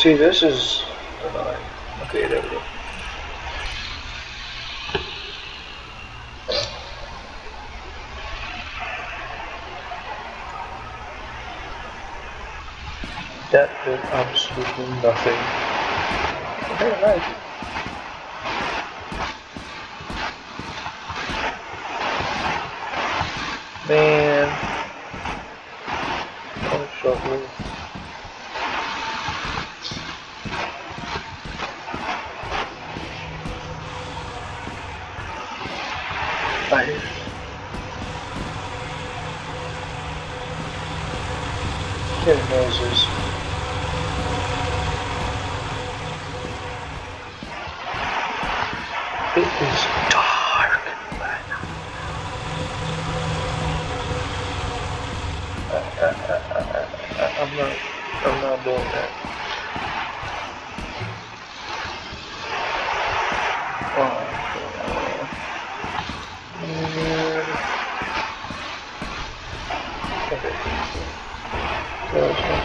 See, this is annoying. Okay, there we go. That did absolutely nothing. Okay, nice. Man. Oh, shortly. Nice. Hearing noises. It is dark. I'm not doing that. Oh, okay.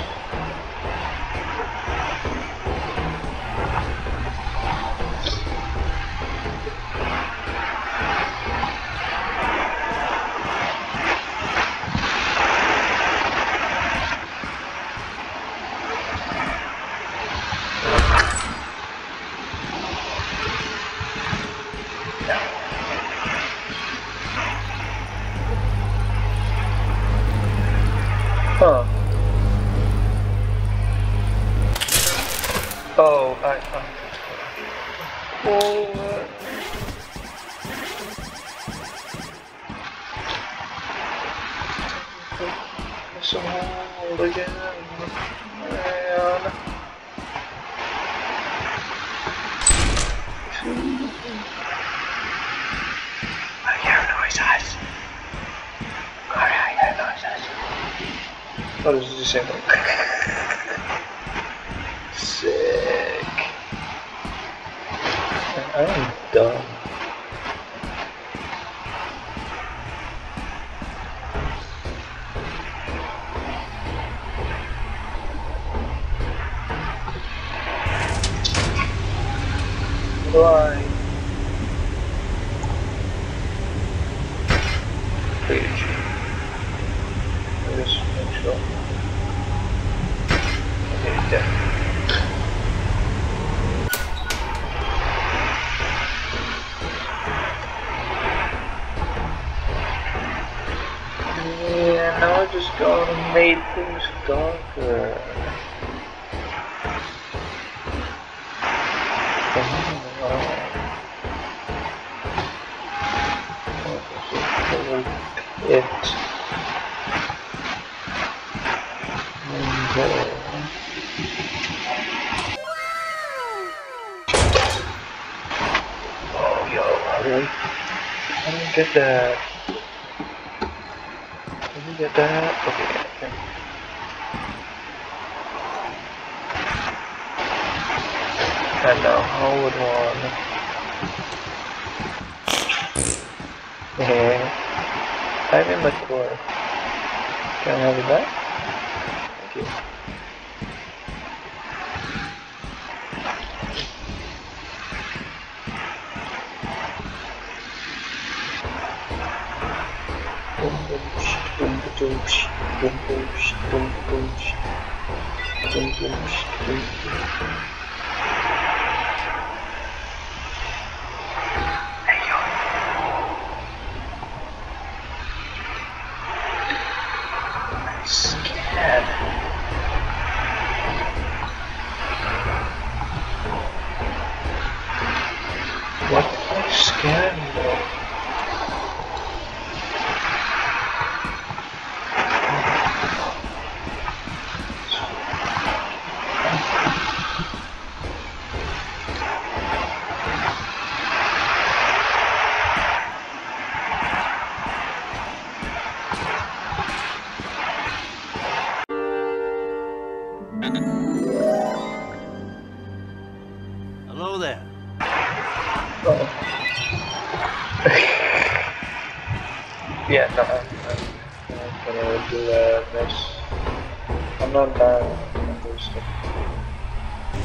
Huh. Oh, oh, it's so old again. Man. I hear noises. I hear noises. What is this saying? Sick. I am dumb. Why? Page. Just make sure. Okay, yeah. Yeah, now I just gone and made things darker. It. Oh, yo, I don't get that. Did you get that? Okay. I know, how would one? Yeah. I'm in my core. Can I have it back? Thank you. Scared. What am I scared of? Hello there. Oh. Yeah, no, I'm gonna do this. I'm not done with this stuff.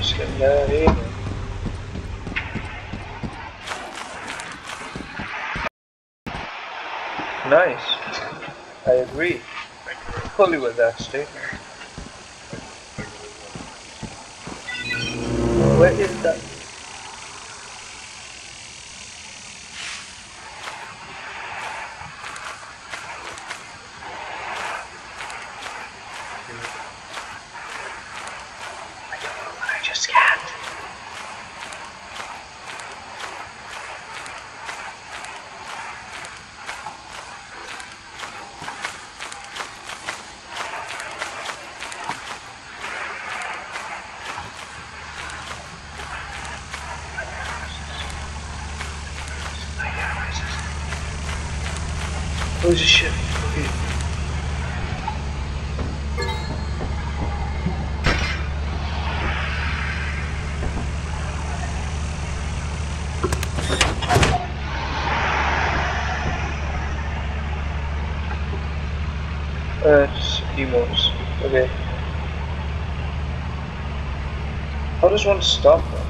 risking that either. Nice. I agree fully with that statement. Where is that? I don't know, but I just can't. Where's the ship? Okay. It's emotes. Okay. How does one stop them?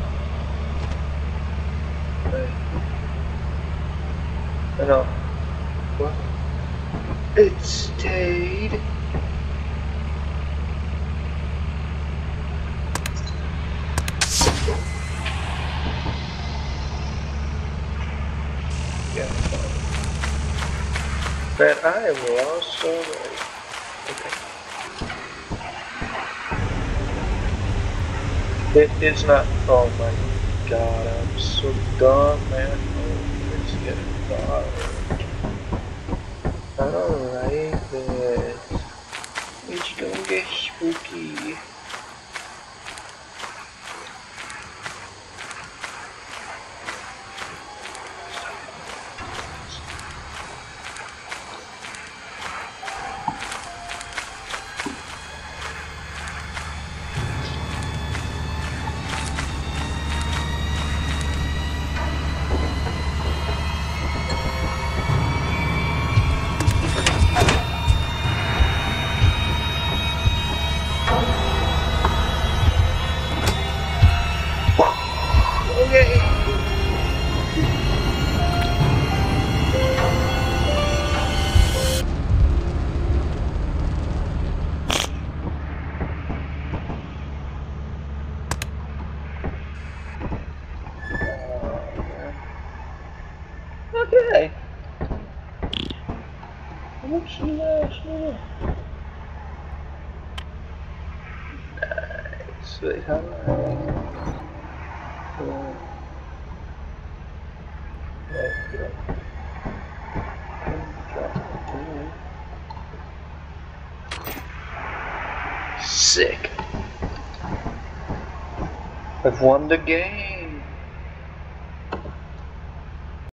I know. What? It stayed. Yeah. But I lost already. Okay. It is not. Oh my god, I'm so dumb, man. Oh, it's getting dark. I don't like this. It's gonna get spooky. Okay. Okay. What's the last one? Nice. Wait, how do Sick. I've won the game.